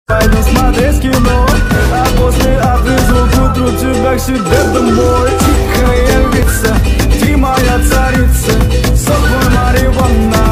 Пойду смотреть кино, а после отвезу к утру тебя к себе домой. Тихая львица, ты моя царица, сок мой марихуана.